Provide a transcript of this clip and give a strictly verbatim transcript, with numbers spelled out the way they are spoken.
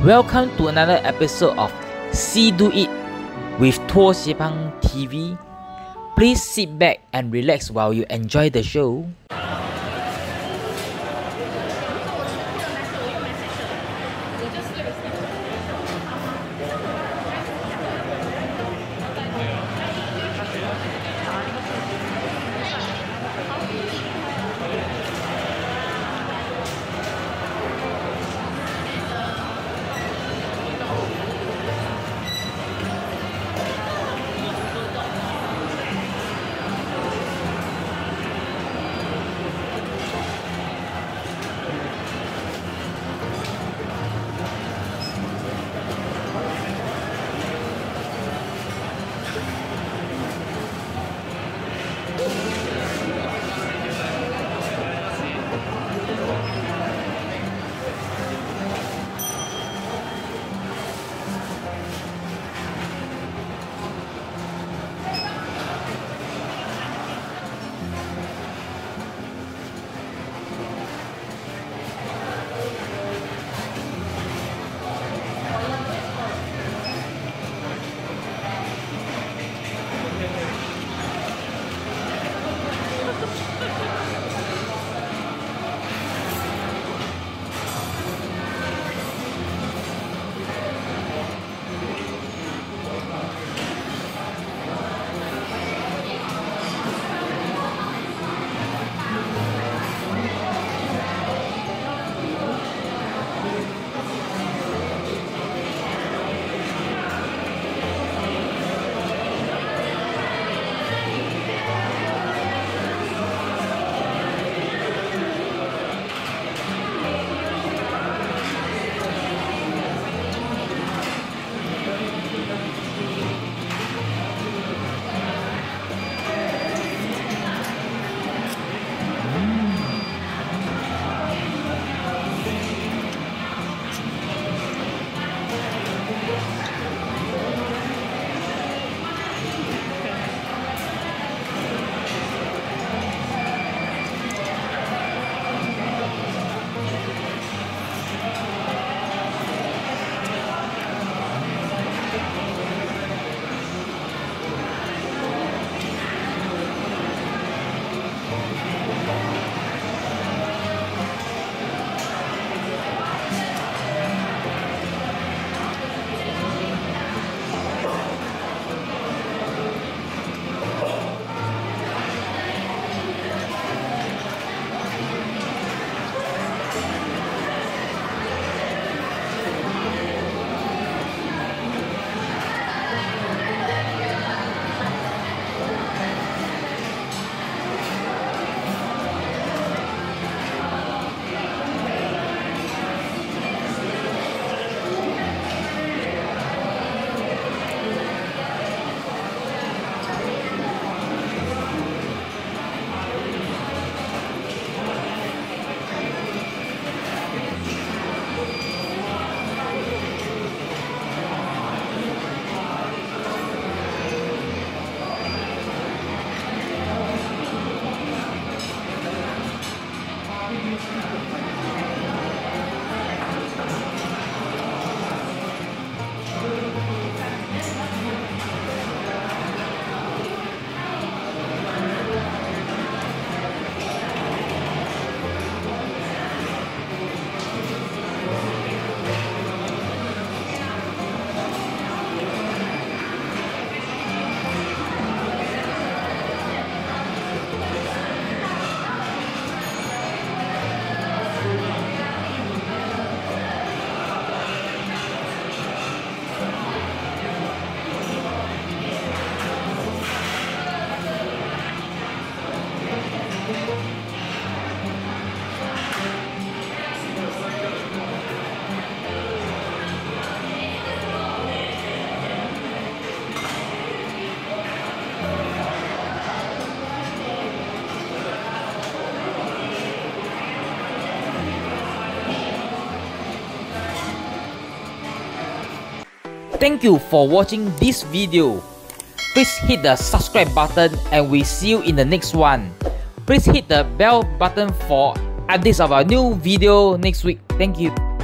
Welcome to another episode of See Do It with Tuo Xipang T V. Please sit back and relax while you enjoy the show. Thank you for watching this video. Please hit the subscribe button and we see you in the next one. Please hit the bell button for updates of our new video next week. Thank you.